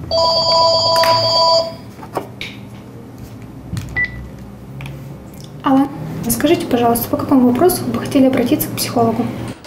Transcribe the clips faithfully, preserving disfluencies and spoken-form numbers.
Алла, скажите, пожалуйста, по какому вопросу вы бы хотели обратиться к психологу?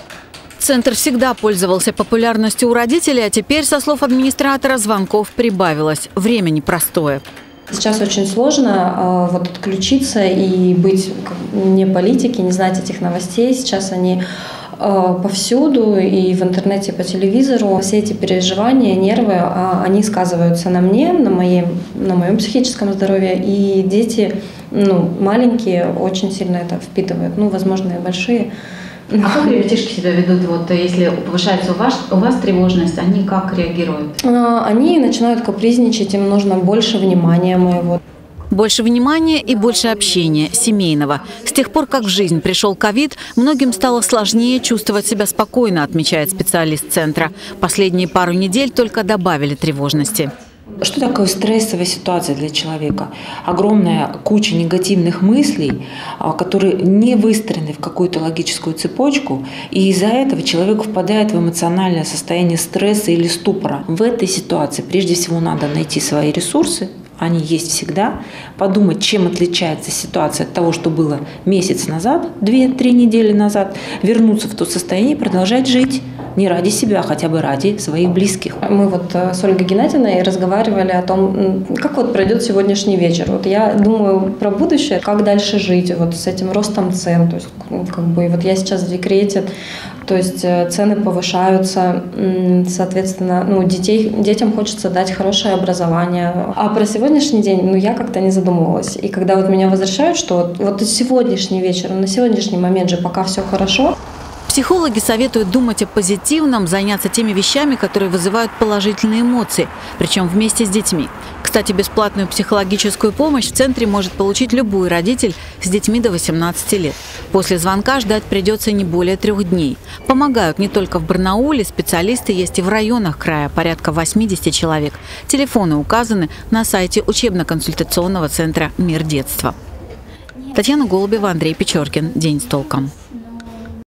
Центр всегда пользовался популярностью у родителей, а теперь, со слов администратора, звонков прибавилось. Время непростое. Сейчас очень сложно э, вот отключиться и быть не политики, не знать этих новостей. Сейчас они э, повсюду, и в интернете, по телевизору. Все эти переживания, нервы, э, они сказываются на мне, на моем, на моем психическом здоровье. И дети, ну, маленькие, очень сильно это впитывают, ну, возможно, и большие. А как ребятишки себя ведут, вот если повышается у вас, у вас тревожность, они как реагируют? Они начинают капризничать, им нужно больше внимания моего. Больше внимания и больше общения, семейного. С тех пор, как в жизнь пришел ковид, многим стало сложнее чувствовать себя спокойно, отмечает специалист центра. Последние пару недель только добавили тревожности. Что такое стрессовая ситуация для человека? Огромная куча негативных мыслей, которые не выстроены в какую-то логическую цепочку, и из-за этого человек впадает в эмоциональное состояние стресса или ступора. В этой ситуации прежде всего надо найти свои ресурсы, они есть всегда, подумать, чем отличается ситуация от того, что было месяц назад, две-три недели назад, вернуться в то состояние и продолжать жить. Не ради себя, а хотя бы ради своих близких. Мы вот с Ольгой Геннадьевной разговаривали о том, как вот пройдет сегодняшний вечер. Вот я думаю про будущее, как дальше жить вот с этим ростом цен. То есть, как бы, вот я сейчас в декрете, то есть цены повышаются, соответственно, ну, детей, детям хочется дать хорошее образование. А про сегодняшний день, ну, я как-то не задумывалась. И когда вот меня возвращают, что вот, вот сегодняшний вечер, на сегодняшний момент же пока все хорошо. Психологи советуют думать о позитивном, заняться теми вещами, которые вызывают положительные эмоции, причем вместе с детьми. Кстати, бесплатную психологическую помощь в центре может получить любой родитель с детьми до восемнадцати лет. После звонка ждать придется не более трех дней. Помогают не только в Барнауле, специалисты есть и в районах края, порядка восьмидесяти человек. Телефоны указаны на сайте учебно-консультационного центра «Мир детства». Татьяна Голубева, Андрей Печоркин. День с толком.